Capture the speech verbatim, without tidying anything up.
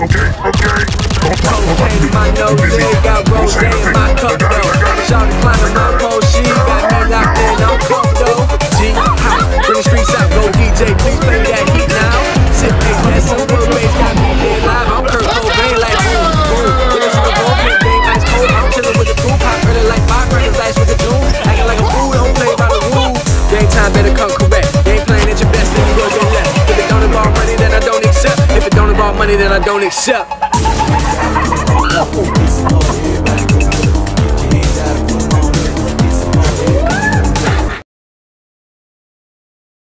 Cocaine in my nose, got rose in my cup though. Shawty climbing my pole, she got me locked in, I'm fucked though. G-Hop, bring the streets out, go D J, please play that heat now. Sit back, that's some wood bass, got me dead live. I'm Kurt Cobain like boom, boom. With us in the room, and game ice cold. I'm chillin' with the crew, pop really like firecrackers, ice with the doom. Acting like a fool, don't play by the rules. Game time better come correct. Game playing at your best, then you go get left. If it don't involve money, then I don't accept. If it don't involve money, then I don't accept.